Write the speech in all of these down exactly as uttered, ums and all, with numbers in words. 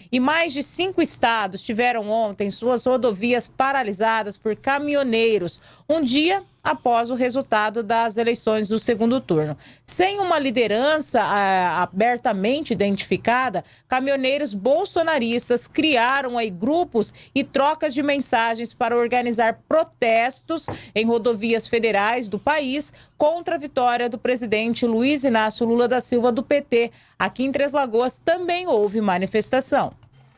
E mais de cinco estados tiveram ontem suas rodovias paralisadas por caminhoneiros, um dia após o resultado das eleições do segundo turno. Sem uma liderança ah, abertamente identificada, caminhoneiros bolsonaristas criaram aí grupos e trocas de mensagens para organizar protestos em rodovias federais do país contra a vitória do presidente Luiz Inácio Lula da Silva do P T. Aqui em Três Lagoas também houve manifestação.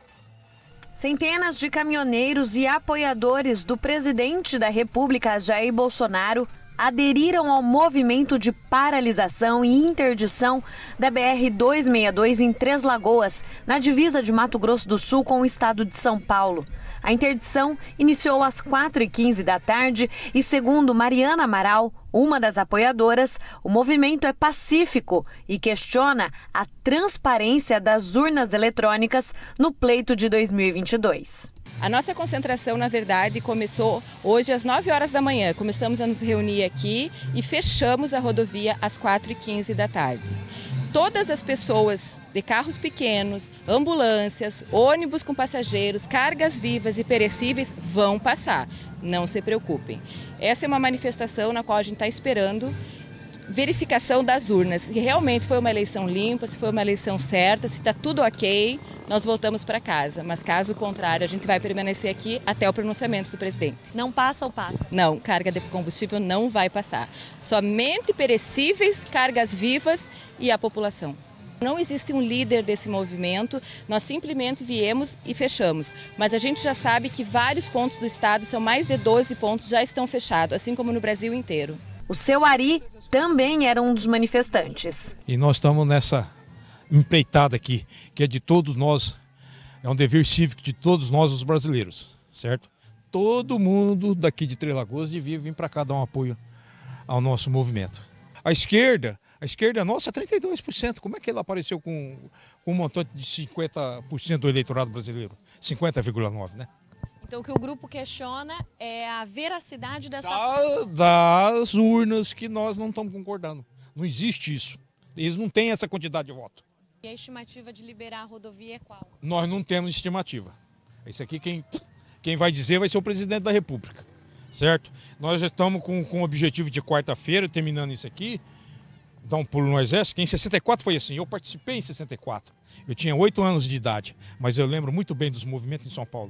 Centenas de caminhoneiros e apoiadores do presidente da República, Jair Bolsonaro, aderiram ao movimento de paralisação e interdição da B R duzentos e sessenta e dois em Três Lagoas, na divisa de Mato Grosso do Sul com o estado de São Paulo. A interdição iniciou às quatro e quinze da tarde e, segundo Mariana Amaral, uma das apoiadoras, o movimento é pacífico e questiona a transparência das urnas eletrônicas no pleito de dois mil e vinte e dois. A nossa concentração, na verdade, começou hoje às nove horas da manhã. Começamos a nos reunir aqui e fechamos a rodovia às quatro e quinze da tarde. Todas as pessoas de carros pequenos, ambulâncias, ônibus com passageiros, cargas vivas e perecíveis vão passar. Não se preocupem. Essa é uma manifestação na qual a gente está esperando verificação das urnas. Se realmente foi uma eleição limpa, se foi uma eleição certa, se está tudo ok, nós voltamos para casa. Mas caso contrário, a gente vai permanecer aqui até o pronunciamento do presidente. Não passa ou passa? Não, carga de combustível não vai passar. Somente perecíveis, cargas vivas e a população. Não existe um líder desse movimento, nós simplesmente viemos e fechamos. Mas a gente já sabe que vários pontos do estado, são mais de doze pontos, já estão fechados, assim como no Brasil inteiro. O seu Ari também era um dos manifestantes. E nós estamos nessa empreitada aqui, que é de todos nós, é um dever cívico de todos nós os brasileiros, certo? Todo mundo daqui de Três Lagoas devia vir para cá dar um apoio ao nosso movimento. A esquerda, a esquerda nossa é trinta e dois por cento, como é que ela apareceu com, com um montante de cinquenta por cento do eleitorado brasileiro? cinquenta vírgula nove por cento, né? Então o que o grupo questiona é a veracidade dessa... Da, das urnas que nós não estamos concordando. Não existe isso. Eles não têm essa quantidade de voto. E a estimativa de liberar a rodovia é qual? Nós não temos estimativa. Isso aqui quem, quem vai dizer vai ser o presidente da República, certo? Nós já estamos com, com o objetivo de quarta-feira, terminando isso aqui, dar um pulo no Exército, que em sessenta e quatro foi assim. Eu participei em sessenta e quatro. Eu tinha oito anos de idade, mas eu lembro muito bem dos movimentos em São Paulo.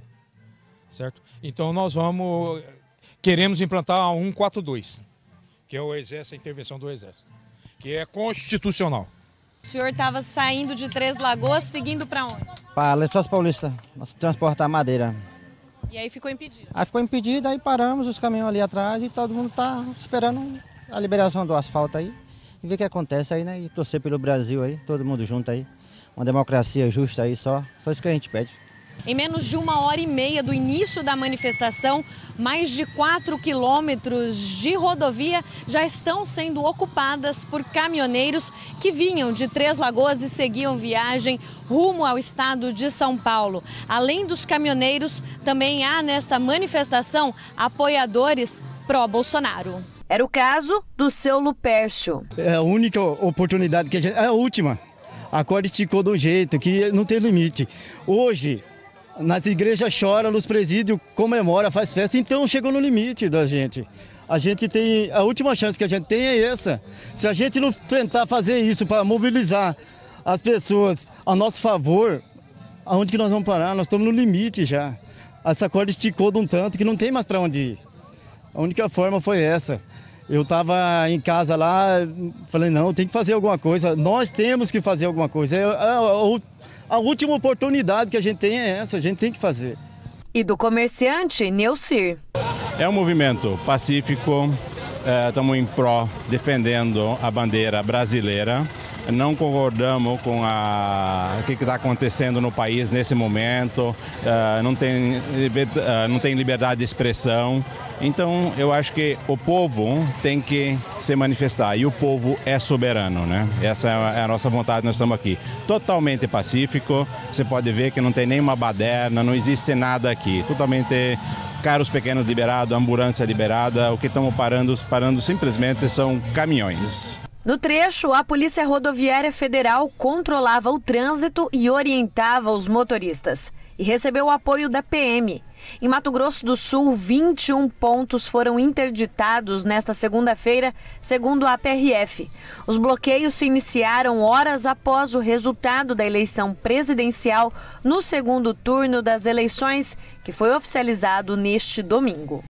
Certo? Então nós vamos, queremos implantar a cento e quarenta e dois, que é o Exército, a intervenção do Exército, que é constitucional. O senhor estava saindo de Três Lagoas, seguindo para onde? Para Lençóis Paulista, nós transportar madeira. E aí ficou impedido? Aí ficou impedido, aí paramos os caminhões ali atrás e todo mundo está esperando a liberação do asfalto aí e ver o que acontece aí, né? E torcer pelo Brasil aí, todo mundo junto aí, uma democracia justa aí, só, só isso que a gente pede. Em menos de uma hora e meia do início da manifestação, mais de quatro quilômetros de rodovia já estão sendo ocupadas por caminhoneiros que vinham de Três Lagoas e seguiam viagem rumo ao estado de São Paulo. Além dos caminhoneiros, também há nesta manifestação apoiadores pró-Bolsonaro. Era o caso do seu Lupércio. É a única oportunidade que a gente... É a última. A corda esticou de um jeito que não tem limite. Hoje... Nas igrejas chora, nos presídios comemora, faz festa, então chegou no limite da gente. A gente tem, a última chance que a gente tem é essa. Se a gente não tentar fazer isso para mobilizar as pessoas a nosso favor, aonde que nós vamos parar? Nós estamos no limite já. Essa corda esticou de um tanto que não tem mais para onde ir. A única forma foi essa. Eu estava em casa lá, falei, não, tem que fazer alguma coisa, nós temos que fazer alguma coisa. É, é, é, a última oportunidade que a gente tem é essa, a gente tem que fazer. E do comerciante, Neucir. É um movimento pacífico, estamos em pró, defendendo a bandeira brasileira. Não concordamos com a, o que está acontecendo no país nesse momento, uh, não, tem, uh, não tem liberdade de expressão. Então, eu acho que o povo tem que se manifestar e o povo é soberano, né? Essa é a nossa vontade, nós estamos aqui. Totalmente pacífico, você pode ver que não tem nenhuma baderna, não existe nada aqui. Totalmente carros pequenos liberados, ambulância liberada, o que estamos parando, parando simplesmente são caminhões. No trecho, a Polícia Rodoviária Federal controlava o trânsito e orientava os motoristas. E recebeu o apoio da P M. Em Mato Grosso do Sul, vinte e um pontos foram interditados nesta segunda-feira, segundo a P R F. Os bloqueios se iniciaram horas após o resultado da eleição presidencial no segundo turno das eleições, que foi oficializado neste domingo.